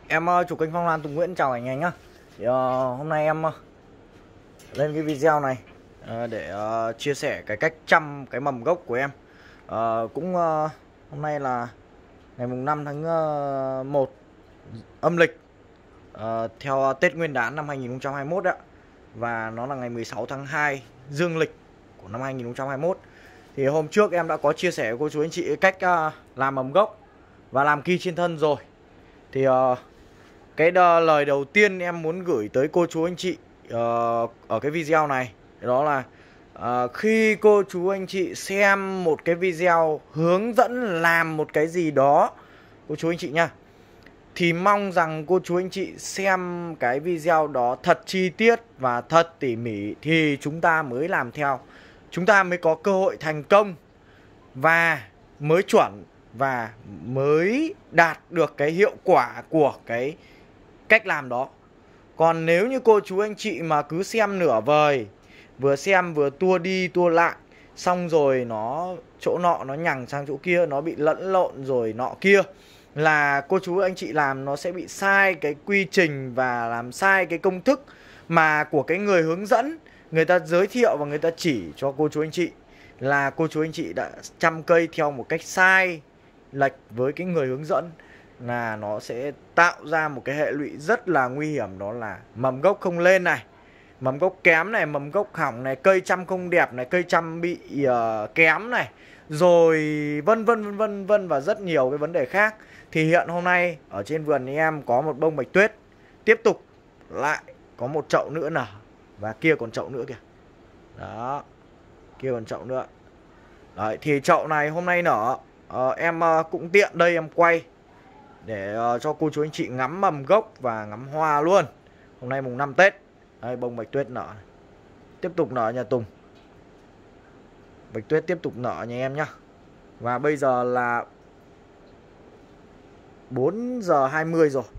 Em chủ kênh Phong Lan Tùng Nguyễn chào anh nhá. Hôm nay em lên cái video này để chia sẻ cái cách chăm cái mầm gốc của em. Hôm nay là ngày mùng 5 tháng 1 âm lịch, theo Tết Nguyên đán năm 2021 ạ. Và nó là ngày 16 tháng 2 dương lịch của năm 2021. Thì hôm trước em đã có chia sẻ với cô chú anh chị cách làm mầm gốc và làm ki trên thân rồi. Thì cái lời đầu tiên em muốn gửi tới cô chú anh chị ở cái video này, đó là khi cô chú anh chị xem một cái video hướng dẫn làm một cái gì đó, cô chú anh chị nha, thì mong rằng cô chú anh chị xem cái video đó thật chi tiết và thật tỉ mỉ thì chúng ta mới làm theo, chúng ta mới có cơ hội thành công và mới chuẩn và mới đạt được cái hiệu quả của cái cách làm đó. Còn nếu như cô chú anh chị mà cứ xem nửa vời, vừa xem vừa tua đi tua lại, xong rồi nó chỗ nọ nó nhằng sang chỗ kia, nó bị lẫn lộn rồi nọ kia, là cô chú anh chị làm nó sẽ bị sai cái quy trình và làm sai cái công thức mà của cái người hướng dẫn, người ta giới thiệu và người ta chỉ cho cô chú anh chị, là cô chú anh chị đã chăm cây theo một cách sai lệch với cái người hướng dẫn, là nó sẽ tạo ra một cái hệ lụy rất là nguy hiểm, đó là mầm gốc không lên này, mầm gốc kém này, mầm gốc hỏng này, cây chăm không đẹp này, cây chăm bị kém này, rồi vân vân và rất nhiều cái vấn đề khác. Thì hiện hôm nay ở trên vườn thì em có một bông bạch tuyết, tiếp tục lại có một chậu nữa nở, và kia còn chậu nữa kìa. Đó, kia còn chậu nữa. Đấy, thì chậu này hôm nay nở, em cũng tiện đây em quay để cho cô chú anh chị ngắm mầm gốc và ngắm hoa luôn. Hôm nay mùng 5 Tết. Đây, bông bạch tuyết nở, tiếp tục nở nhà Tùng. Bạch tuyết tiếp tục nở nhà em nhá. Và bây giờ là 4 giờ 20 rồi.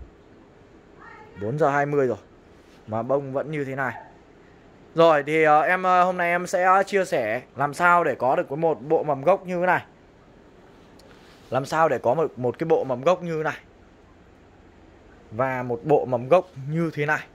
4 giờ 20 rồi mà bông vẫn như thế này. Rồi thì hôm nay em sẽ chia sẻ làm sao để có được một bộ mầm gốc như thế này. Làm sao để có một cái bộ mầm gốc như thế này. Và một bộ mầm gốc như thế này,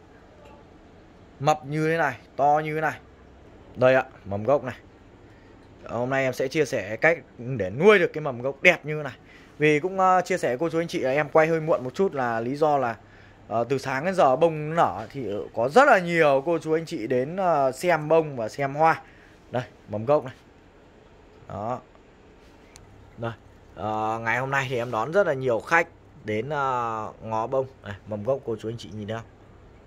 mập như thế này, to như thế này. Đây ạ, mầm gốc này. Hôm nay em sẽ chia sẻ cách để nuôi được cái mầm gốc đẹp như thế này. Vì cũng chia sẻ với cô chú anh chị là em quay hơi muộn một chút, là lý do là từ sáng đến giờ bông nở thì có rất là nhiều cô chú anh chị đến xem bông và xem hoa. Đây, mầm gốc này. Đó. Đây. Ngày hôm nay thì em đón rất là nhiều khách đến ngó bông. Đây, mầm gốc cô chú anh chị nhìn thấy không?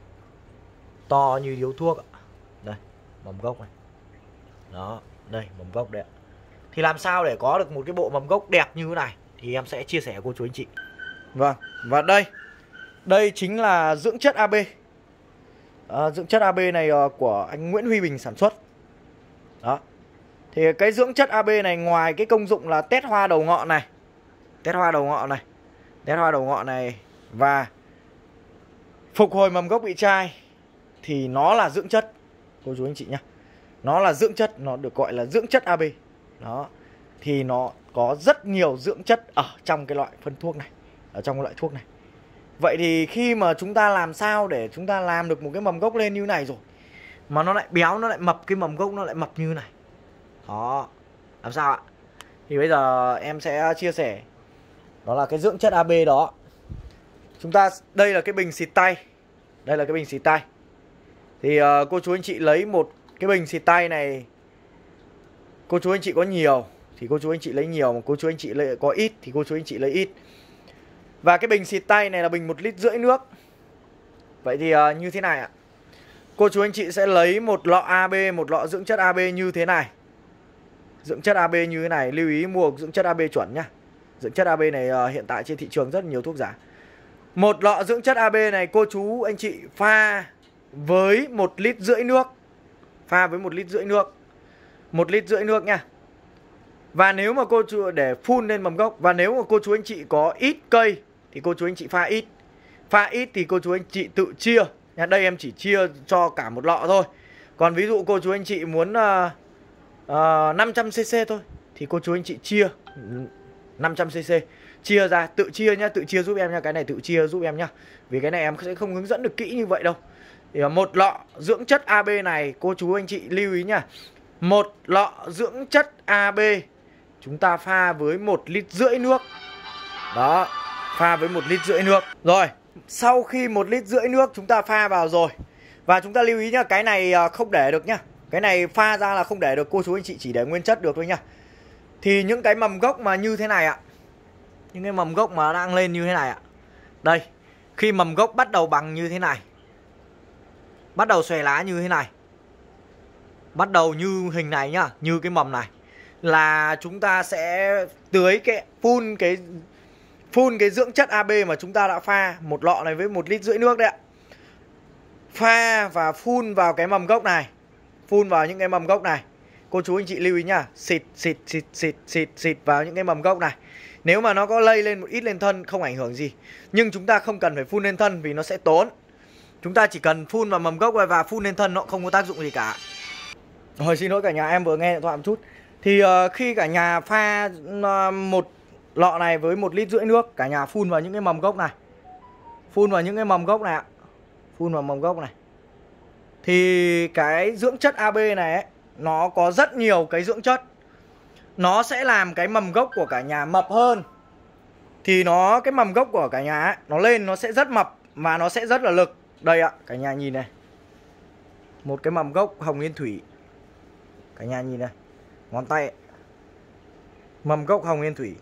To như điếu thuốc ạ. Đây, mầm gốc này. Đó, đây mầm gốc đấy ạ. Thì làm sao để có được một cái bộ mầm gốc đẹp như thế này thì em sẽ chia sẻ với cô chú anh chị. Vâng, và đây chính là dưỡng chất AB. Dưỡng chất AB này của anh Nguyễn Huy Bình sản xuất. Đó. Thì cái dưỡng chất AB này ngoài cái công dụng là tét hoa đầu ngọn này, tét hoa đầu ngọn này, tét hoa đầu ngọn này và phục hồi mầm gốc bị chai, thì nó là dưỡng chất cô chú anh chị nhá. Nó là dưỡng chất, nó được gọi là dưỡng chất AB. Đó. Thì nó có rất nhiều dưỡng chất ở trong cái loại phân thuốc này, ở trong cái loại thuốc này. Vậy thì khi mà chúng ta làm sao để chúng ta làm được một cái mầm gốc lên như này rồi mà nó lại béo, nó lại mập, cái mầm gốc nó lại mập như này. Đó, làm sao ạ? Thì bây giờ em sẽ chia sẻ, đó là cái dưỡng chất AB đó. Chúng ta, đây là cái bình xịt tay. Đây là cái bình xịt tay. Thì cô chú anh chị lấy một cái bình xịt tay này, cô chú anh chị có nhiều thì cô chú anh chị lấy nhiều, mà cô chú anh chị lấy có ít thì cô chú anh chị lấy ít. Và cái bình xịt tay này là bình 1,5 lít nước. Vậy thì như thế này ạ. Cô chú anh chị sẽ lấy một lọ AB, một lọ dưỡng chất AB như thế này. Dưỡng chất AB như thế này, lưu ý mua dưỡng chất AB chuẩn nhá. Dưỡng chất AB này hiện tại trên thị trường rất nhiều thuốc giả. Một lọ dưỡng chất AB này cô chú anh chị pha với 1,5 lít nước. Pha với 1,5 lít nước. 1,5 lít nước nha. Và nếu mà cô chú để phun lên mầm gốc, và nếu mà cô chú anh chị có ít cây thì cô chú anh chị pha ít. Pha ít thì cô chú anh chị tự chia. Đây em chỉ chia cho cả một lọ thôi. Còn ví dụ cô chú anh chị muốn 500cc thôi thì cô chú anh chị chia 500cc. chia ra, tự chia nhá, tự chia giúp em nha, cái này tự chia giúp em nhá. Vì cái này em sẽ không hướng dẫn được kỹ như vậy đâu. Thì một lọ dưỡng chất AB này cô chú anh chị lưu ý nha. Một lọ dưỡng chất AB chúng ta pha với 1,5 lít nước. Đó, pha với 1,5 lít nước. Rồi, sau khi 1,5 lít nước chúng ta pha vào rồi. Và chúng ta lưu ý nhá, cái này không để được nhá. Cái này pha ra là không để được, cô chú anh chị chỉ để nguyên chất được thôi nhá. Thì những cái mầm gốc mà như thế này ạ, những cái mầm gốc mà đang lên như thế này ạ. Đây, khi mầm gốc bắt đầu bằng như thế này, bắt đầu xòe lá như thế này, bắt đầu như hình này nhá, như cái mầm này, là chúng ta sẽ tưới cái phun cái dưỡng chất AB mà chúng ta đã pha một lọ này với 1,5 lít nước đấy ạ. Pha và phun vào cái mầm gốc này, phun vào những cái mầm gốc này. Cô chú anh chị lưu ý nhá, xịt vào những cái mầm gốc này. Nếu mà nó có lây lên một ít lên thân không ảnh hưởng gì, nhưng chúng ta không cần phải phun lên thân vì nó sẽ tốn. Chúng ta chỉ cần phun vào mầm gốc và phun lên thân, nó không có tác dụng gì cả. Rồi, xin lỗi cả nhà, em vừa nghe điện thoại một chút. Thì khi cả nhà pha một lọ này với 1,5 lít nước, cả nhà phun vào những cái mầm gốc này, phun vào những cái mầm gốc này ạ, phun vào mầm gốc này. Thì cái dưỡng chất AB này ấy, nó có rất nhiều cái dưỡng chất, nó sẽ làm cái mầm gốc của cả nhà mập hơn. Thì cái mầm gốc của cả nhà ấy, nó lên nó sẽ rất mập và nó sẽ rất là lực. Đây ạ, cả nhà nhìn này, một cái mầm gốc hồng yên thủy, cả nhà nhìn này, ngón tay ấy. Mầm gốc hồng yên thủy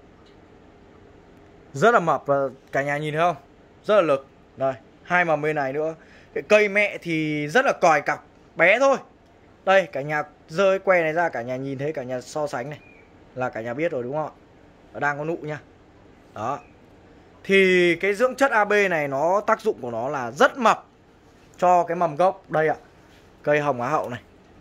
rất là mập và cả nhà nhìn thấy không, rất là lực. Đây, hai mầm bên này nữa. Cái cây mẹ thì rất là còi cọc, bé thôi. Đây, cả nhà giơ cái que này ra, cả nhà nhìn thấy, cả nhà so sánh này là cả nhà biết rồi đúng không ạ? Nó đang có nụ nha. Đó. Thì cái dưỡng chất AB này nó tác dụng của nó là rất mập cho cái mầm gốc. Đây ạ, cây hồng Á Hậu này.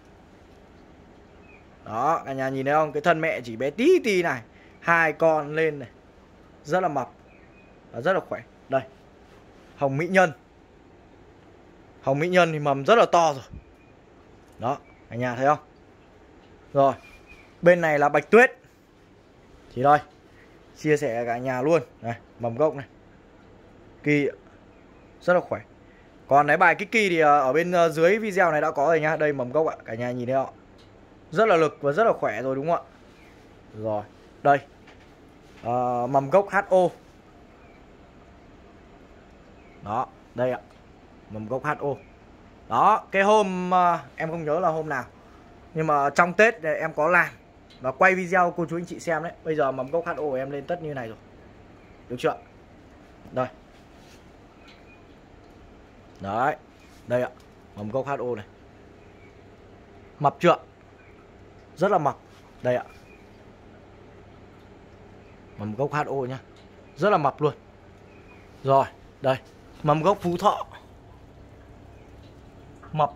Đó, cả nhà nhìn thấy không? Cái thân mẹ chỉ bé tí tí này, hai con lên này, rất là mập và rất là khỏe. Đây, hồng Mỹ Nhân. Hồng Mỹ Nhân thì mầm rất là to rồi. Đó, cả nhà thấy không? Rồi, bên này là Bạch Tuyết. Thì đây, chia sẻ cả nhà luôn. Này, mầm gốc này, kỳ rất là khỏe. Còn cái bài kích kỳ thì ở bên dưới video này đã có rồi nhá. Đây mầm gốc ạ, cả nhà nhìn thấy không? Rất là lực và rất là khỏe rồi đúng không ạ? Rồi, đây mầm gốc HO. Đó, đây ạ, mầm gốc HO. Đó, cái hôm em không nhớ là hôm nào, nhưng mà trong Tết em có làm và quay video cô chú anh chị xem đấy. Bây giờ mầm gốc HO của em lên tất như này rồi, được chưa? Đây, đấy, đây ạ, mầm gốc HO này, mập chưa? Rất là mập. Đây ạ, mầm gốc HO nhá, rất là mập luôn. Rồi, đây, mầm gốc Phú Thọ, mập.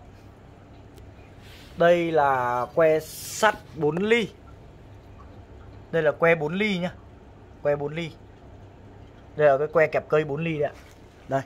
Đây là que sắt 4 ly. Đây là que 4 ly nhá, que 4 ly. Đây là cái que kẹp cây 4 ly đấy ạ. Đây,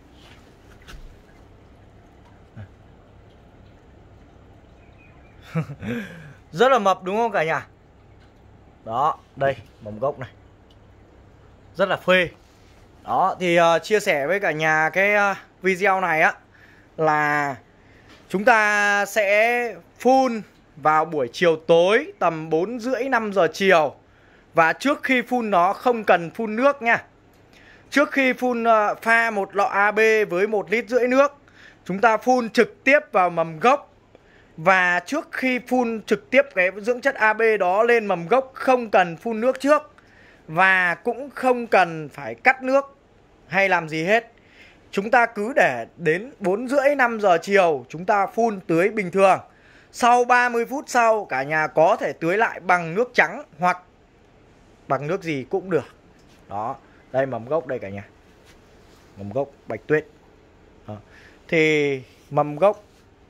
rất là mập đúng không cả nhà? Đó, đây mầm gốc này, rất là phê. Đó, thì chia sẻ với cả nhà cái video này á, là chúng ta sẽ phun vào buổi chiều tối tầm 4 rưỡi 5 giờ chiều. Và trước khi phun nó không cần phun nước nha. Trước khi phun pha một lọ AB với 1,5 lít nước, chúng ta phun trực tiếp vào mầm gốc. Và trước khi phun trực tiếp cái dưỡng chất AB đó lên mầm gốc, không cần phun nước trước. Và cũng không cần phải cắt nước hay làm gì hết. Chúng ta cứ để đến 4 rưỡi 5 giờ chiều chúng ta phun tưới bình thường. Sau 30 phút sau cả nhà có thể tưới lại bằng nước trắng hoặc bằng nước gì cũng được. Đó, đây mầm gốc đây cả nhà, mầm gốc Bạch Tuyết. Đó. Thì mầm gốc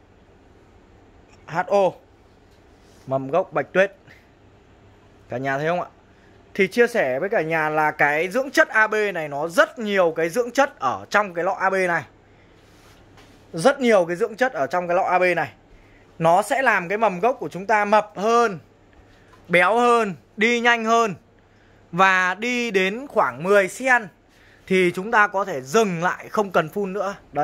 HO, mầm gốc Bạch Tuyết, cả nhà thấy không ạ? Thì chia sẻ với cả nhà là cái dưỡng chất AB này nó rất nhiều cái dưỡng chất ở trong cái lọ AB này. Rất nhiều cái dưỡng chất ở trong cái lọ AB này. Nó sẽ làm cái mầm gốc của chúng ta mập hơn, béo hơn, đi nhanh hơn. và đi đến khoảng 10 sen thì chúng ta có thể dừng lại, không cần phun nữa. Đây,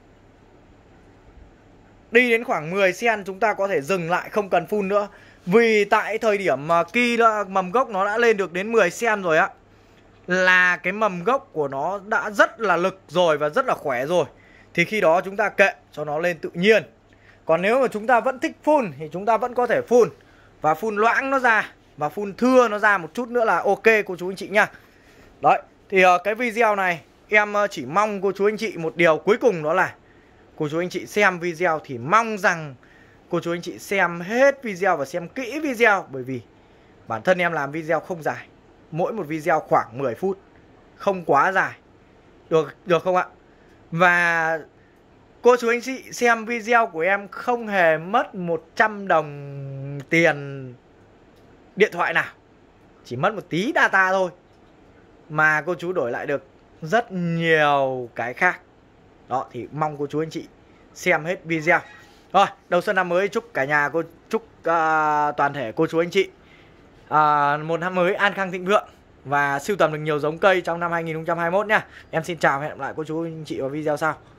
đi đến khoảng 10 sen chúng ta có thể dừng lại, không cần phun nữa. Vì tại thời điểm mà mầm gốc nó đã lên được đến 10 sen rồi á, là cái mầm gốc của nó đã rất là lực rồi và rất là khỏe rồi, thì khi đó chúng ta kệ cho nó lên tự nhiên. Còn nếu mà chúng ta vẫn thích phun thì chúng ta vẫn có thể phun, và phun loãng nó ra và phun thưa nó ra một chút nữa là ok cô chú anh chị nha. Đấy, thì cái video này em chỉ mong cô chú anh chị một điều cuối cùng, đó là cô chú anh chị xem video thì mong rằng cô chú anh chị xem hết video và xem kỹ video. Bởi vì bản thân em làm video không dài, mỗi một video khoảng 10 phút, không quá dài. Được không ạ? Và cô chú anh chị xem video của em không hề mất 100 đồng tiền điện thoại nào, chỉ mất một tí data thôi, mà cô chú đổi lại được rất nhiều cái khác. Đó, thì mong cô chú anh chị xem hết video. Rồi, đầu xuân năm mới chúc cả nhà, chúc toàn thể cô chú anh chị một năm mới an khang thịnh vượng và sưu tầm được nhiều giống cây trong năm 2021 nha. Em xin chào và hẹn gặp lại cô chú anh chị vào video sau.